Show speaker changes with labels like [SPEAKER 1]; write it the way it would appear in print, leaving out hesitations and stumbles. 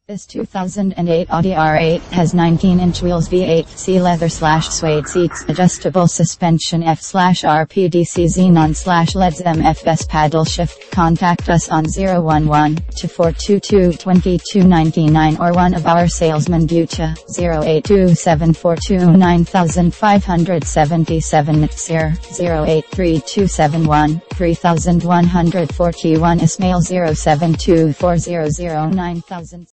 [SPEAKER 1] This 2008 Audi R8 has 19-inch wheels, V8 C leather/suede seats, adjustable suspension, F/RPDC xenon/LEDs, MFS paddle shift. Contact us on 011-2422-2299 or one of our salesmen, Bucha, 08274295777, Sir, 08327134141, Ismail, 072400900.